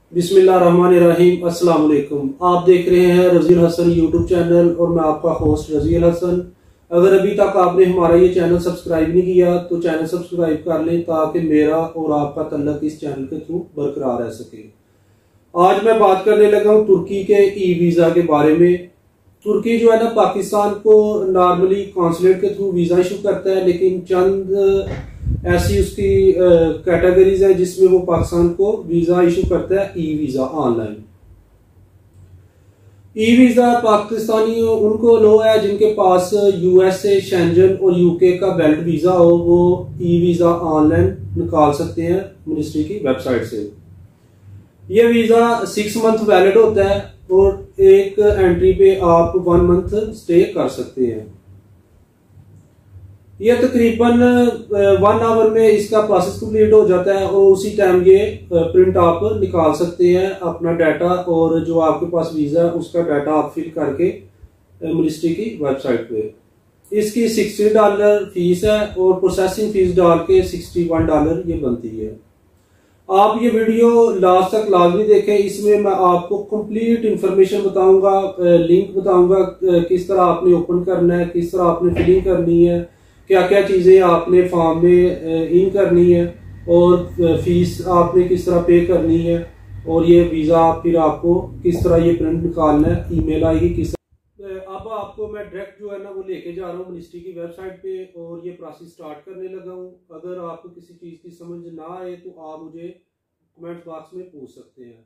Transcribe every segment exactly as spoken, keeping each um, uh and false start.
बिस्मिल्लाहिर्रहमानिर्रहीम। अस्सलाम वालेकुम। आप देख रहे हैं रजील हसन यूट्यूब चैनल और मैं आपका होस्ट रजील हसन। अगर अभी तक आपने हमारा ये चैनल सब्सक्राइब नहीं किया तो चैनल सब्सक्राइब कर लें ताकि मेरा और आपका तल्लक इस चैनल के थ्रू बरकरार रह सके। आज मैं बात करने लगा हूँ तुर्की के ई वीज़ा के बारे में। तुर्की जो है ना पाकिस्तान को नॉर्मली कॉन्सुलेट के थ्रू वीज़ा इशू करता है, लेकिन चंद ऐसी उसकी कैटेगरीज है जिसमें वो पाकिस्तान को वीज़ा इशू करता है E visa online. E visa Pakistani उनको लो है जिनके पास यूएसए, शेंजन और यूके का वैलिड वीज़ा हो, वो ई वीज़ा ऑनलाइन निकाल सकते हैं मिनिस्ट्री की वेबसाइट से। ये वीज़ा सिक्स मंथ वैलिड होता है और एक एंट्री पे आप वन मंथ स्टे कर सकते हैं। ये तकरीबन वन आवर में इसका प्रोसेस कंप्लीट हो जाता है और उसी टाइम ये प्रिंट आप निकाल सकते हैं अपना डाटा, और जो आपके पास वीज़ा है उसका डाटा आप फिल करके मिनिस्ट्री की वेबसाइट पे। इसकी सिक्सटी डॉलर फीस है और प्रोसेसिंग फीस डाल के सिक्सटी वन डॉलर ये बनती है। आप ये वीडियो लास्ट तक लाजमी देखें, इसमें मैं आपको कंप्लीट इंफॉर्मेशन बताऊंगा, लिंक बताऊंगा किस तरह आपने ओपन करना है, किस तरह आपने फिलिंग करनी है, क्या क्या चीज़ें आपने फॉर्म में इन करनी है और फीस आपने किस तरह पे करनी है, और ये वीज़ा फिर आपको किस तरह ये प्रिंट निकालना है, ईमेल आएगी किस। अब आपको मैं डायरेक्ट जो है ना वो लेके जा रहा हूँ मिनिस्ट्री की वेबसाइट पे और ये प्रोसेस स्टार्ट करने लगा हूँ। अगर आपको किसी चीज़ की समझ ना आए तो आप मुझे कमेंट बॉक्स में पूछ सकते हैं।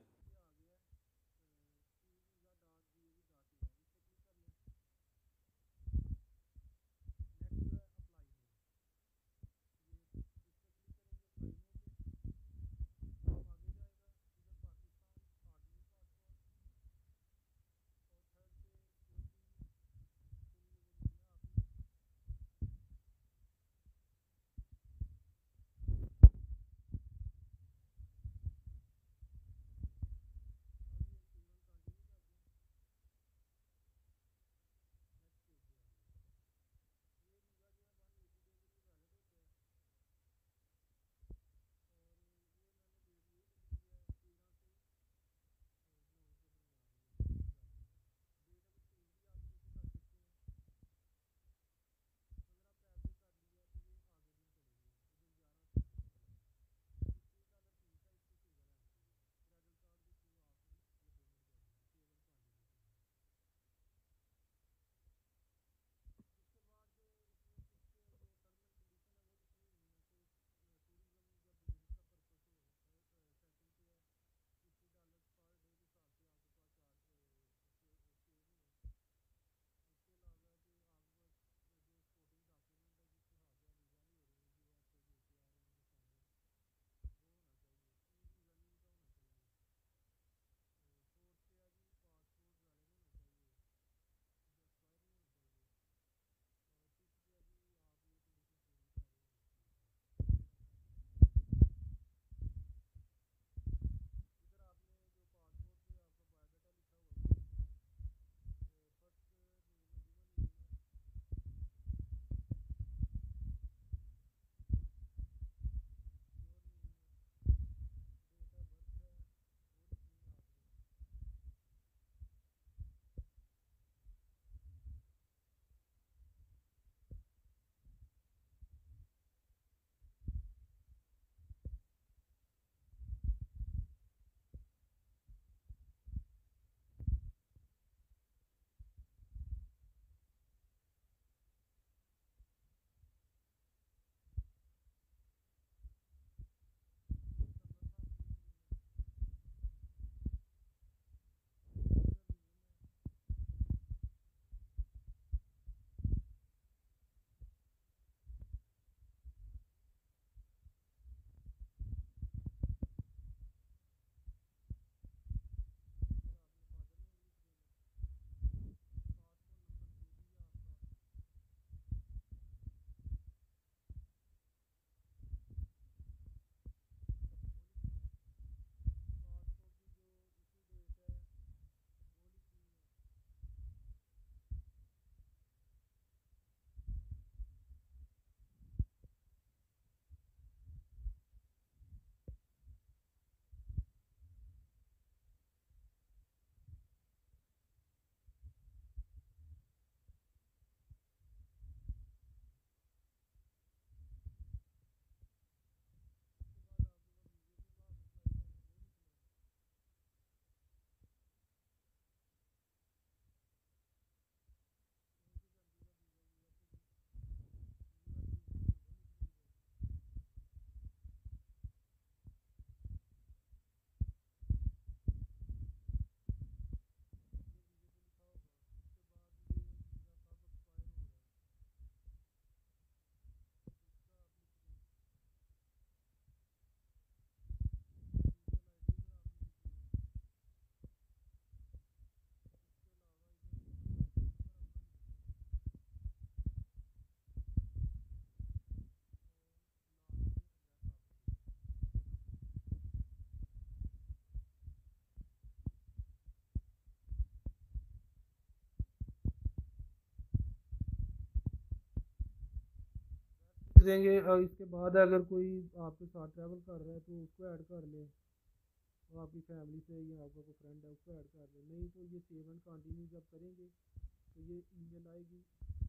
देंगे। और इसके बाद अगर कोई आपके साथ ट्रैवल कर रहा है तो उसको ऐड कर लें, और आपकी फैमिली से या आपका कोई फ्रेंड है उसको ऐड कर लें। नहीं तो ये सेव एंड कंटिन्यू जब करेंगे तो ये ईमेल आएगी।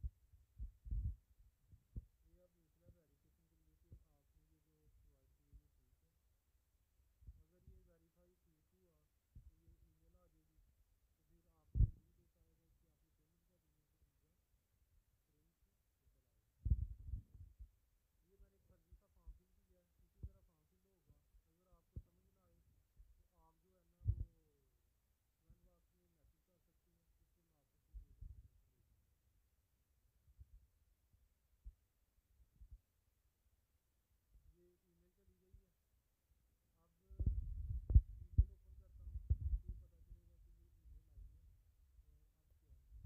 ये आप दूसरा वेरिफिकेशन के लिए कि आपने ये जो प्रोवाइड की है ये ठीक है। अगर ये वेरीफाई ठीक हुआ तो ये ईमेल आ जाएगी। तो फिर आपने लिंक एक आएगा कि आपने पेमेंट करनी है, तो वीज़ा प्रिंट निकल आएगा। ये मैंने एक फर्जी सा फॉर्म फिल किया है, इसी तरह फॉर्म फिल होगा। अगर आपको समझ ना आए तो आप जो है ना वो कमेंट बॉक्स में मैसेज कर सकते हैं, जिससे मैं आपको फिर एक इन्फॉर्मेशन दे दूँगा। ये ईमेल चली गई है। अब ईमेल ओपन करता हूँ, इससे ही पता चलेगा कि ये ईमेल आई है। और अब क्या है,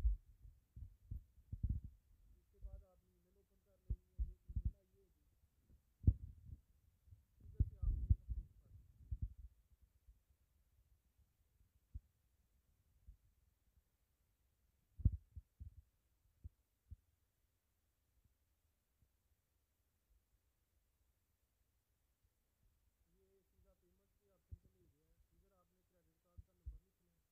इसके बाद आपने ईमेल ओपन कर लेनी है। ये ईमेल आई होगी, इधर से आपने अप्रूव कर देना। ये सीधा पेमेंट के ऑप्शन पे ले गया है। इधर आपने क्रेडिट कार्ड का नंबर लिखना है।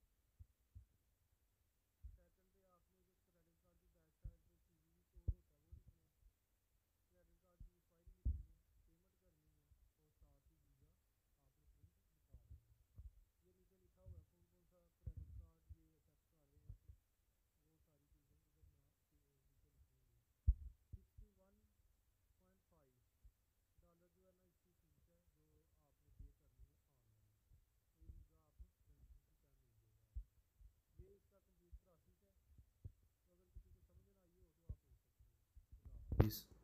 सेकंड पे आपने जो क्रेडिट कार्ड की बैक साइड पे सीवीवी कोड होता है वो लिखना है। क्रेडिट कार्ड की एक्सपायरी लिखनी है, पेमेंट करनी है, और साथ ही वीज़ा आपने प्रिंट निकाल लेना है। ये नीचे लिखा हुआ है कौन कौन सा क्रेडिट कार्ड ये एक्सेप्ट कर रहे हैं, तो वो सारी चीज़ें इधर ना नीचे लिखी हुई है। Sixty one point five dollar जो है ना इसकी फीस है जो आपने पे करनी है ऑनलाइन। ये वीज़ा आप ट्वेंटी टाइम मिल जाएगा आपको। ये इसका कंप्लीट प्रोसेस है। तो अगर किसी को समझ ना आई हो तो आप पूछ सकते हैं। खुदा हाफिज़।